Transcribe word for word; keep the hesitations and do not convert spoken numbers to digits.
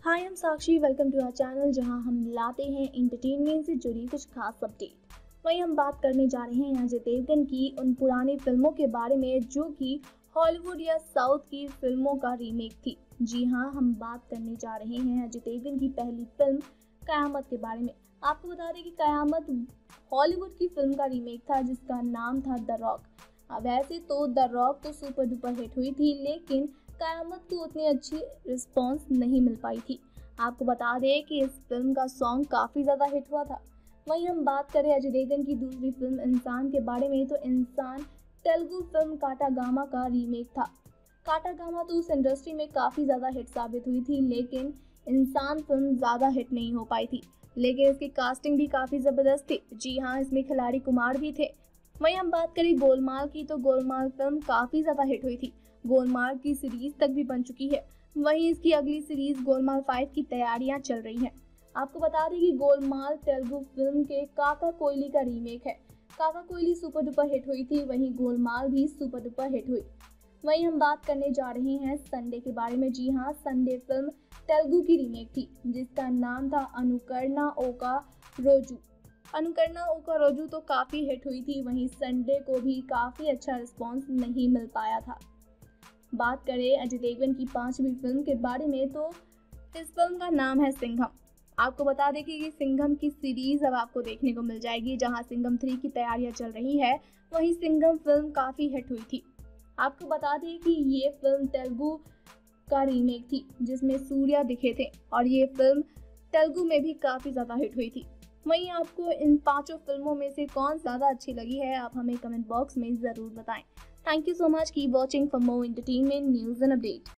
हाय, हम Sakshi. Welcome to our channel जहां हम लाते हैं एंटरटेनमेंट से जुड़ी कुछ खास अपडेट। वहीं हम बात करने जा रहे हैं अजय देवगन की उन पुरानी फिल्मों के बारे में जो कि हॉलीवुड या साउथ की फिल्मों का रीमेक थी। जी हां, हम बात करने जा रहे हैं अजय देवगन की पहली फिल्म कयामत के बारे में। आपको बता दें कि कयामत हॉलीवुड की फिल्म का रीमेक था जिसका नाम था द रॉक। अब वैसे तो द रॉक तो सुपर डुपर हिट हुई थी, लेकिन कयामत को उतनी अच्छी रिस्पॉन्स नहीं मिल पाई थी। आपको बता दें कि इस फिल्म का सॉन्ग काफ़ी ज़्यादा हिट हुआ था। वहीं हम बात करें अजय देवगन की दूसरी फिल्म इंसान के बारे में, तो इंसान तेलुगु फिल्म काटागामा का रीमेक था। काटागामा तो उस इंडस्ट्री में काफ़ी ज़्यादा हिट साबित हुई थी, लेकिन इंसान फिल्म ज़्यादा हिट नहीं हो पाई थी। लेकिन इसकी कास्टिंग भी काफ़ी ज़बरदस्त थी। जी हाँ, इसमें खिलाड़ी कुमार भी थे। वहीं हम बात करें गोलमाल की, तो गोलमाल फिल्म काफ़ी ज़्यादा हिट हुई थी। गोलमाल की सीरीज तक भी बन चुकी है। वहीं इसकी अगली सीरीज गोलमाल फाइव की तैयारियां चल रही हैं। आपको बता दें कि गोलमाल तेलुगु फिल्म के काका कोयली का रीमेक है। काका कोयली सुपर डुपर हिट हुई थी, वहीं गोलमाल भी सुपर डुपर हिट हुई। वहीं हम बात करने जा रहे हैं संडे के बारे में। जी हाँ, संडे फिल्म तेलुगु की रीमेक थी जिसका नाम था अनुकरणा ओका रोजू। अनुकरणा ओका रोजू तो काफ़ी हिट हुई थी, वहीं संडे को भी काफ़ी अच्छा रिस्पॉन्स नहीं मिल पाया था। बात करें अजय देवगन की पांचवी फिल्म के बारे में, तो इस फिल्म का नाम है सिंघम। आपको बता दें कि ये सिंघम की सीरीज अब आपको देखने को मिल जाएगी, जहां सिंघम थ्री की तैयारियां चल रही है। वहीं सिंघम फिल्म काफ़ी हिट हुई थी। आपको बता दें कि ये फिल्म तेलुगु का रीमेक थी जिसमें सूर्या दिखे थे, और ये फिल्म तेलुगु में भी काफ़ी ज़्यादा हिट हुई थी। वहीं आपको इन पांचों फिल्मों में से कौन ज़्यादा अच्छी लगी है, आप हमें कमेंट बॉक्स में ज़रूर बताएं। Thank you so much. Keep watching for more entertainment, news and update.